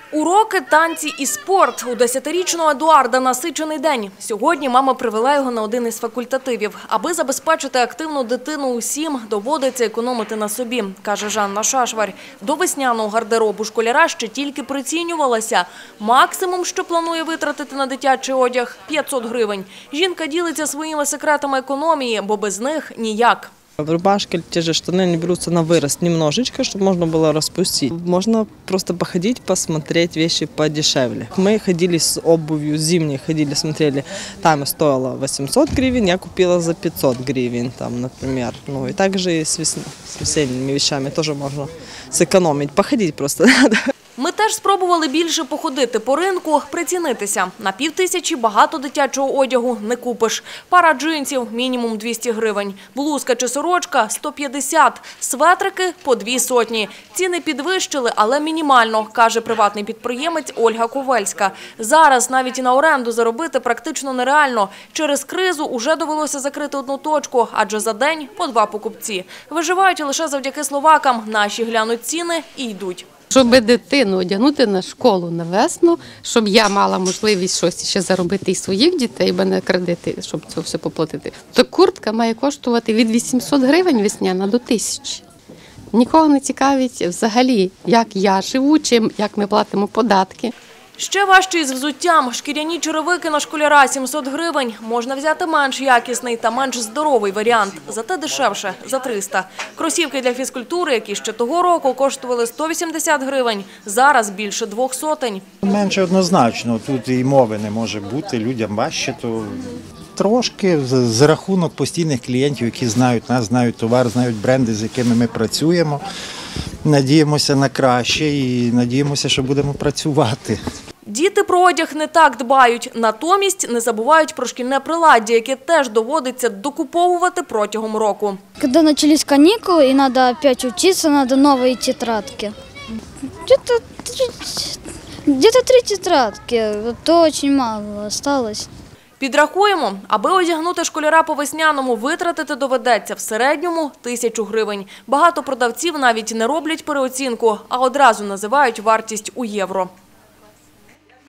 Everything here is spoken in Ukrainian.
Уроки, танці і спорт. У 10-річного Едуарда насичений день. Сьогодні мама привела його на один із факультативів. Аби забезпечити активну дитину усім, доводиться економити на собі, каже Жанна Шашварь. До весняного гардеробу школяра ще тільки прицінювалася. Максимум, що планує витратити на дитячий одяг – 500 гривень. Жінка ділиться своїми секретами економії, бо без них ніяк. Рубашки, те же штаны, они берутся на вырост немножечко, чтобы можно было распустить. Можно просто походить, посмотреть вещи подешевле. Мы ходили с обувью, зимней ходили, смотрели, там стоило 800 гривен, я купила за 500 гривен, там, например. Ну и также и с весенними вещами тоже можно сэкономить, походить просто надо. Ми теж спробували більше походити по ринку, прицінитися. На 5000 багато дитячого одягу не купиш. Пара джинсів – мінімум 200 гривень. Блузка чи сорочка – 150. Светрики – по 200. Ціни підвищили, але мінімально, каже приватний підприємець Ольга Ковельська. Зараз навіть і на оренду заробити практично нереально. Через кризу уже довелося закрити одну точку, адже за день по 2 покупці. Виживають лише завдяки словакам. Наші глянуть ціни і йдуть. Щоб дитину одягнути на школу на весну, щоб я мала можливість щось ще заробити і своїх дітей, бо не кредити, щоб це все поплатити, то куртка має коштувати від 800 гривень весняна до 1000. Нікого не цікавить взагалі, як я живу, чим, як ми платимо податки. Ще важче із взуттям. Шкіряні черевики на школяра – 700 гривень. Можна взяти менш якісний та менш здоровий варіант. Зате дешевше – за 300. Кросівки для фізкультури, які ще того року коштували 180 гривень, зараз більше 200. Менше однозначно. Тут і мови не може бути. Людям важче, то трошки за рахунок постійних клієнтів, які знають нас, знають товар, знають бренди, з якими ми працюємо. Надіємося на краще і надіємося, що будемо працювати. Діти про одяг не так дбають. Натомість не забувають про шкільне приладдя, яке теж доводиться докуповувати протягом року. Коли почались канікули і треба опять вчитися, треба нові тетрадки. Где-то 3 тетрадки, то дуже мало залишилось. Підрахуємо, аби одягнути школяра по весняному, витратити доведеться в середньому 1000 гривень. Багато продавців навіть не роблять переоцінку, а одразу називають вартість у євро.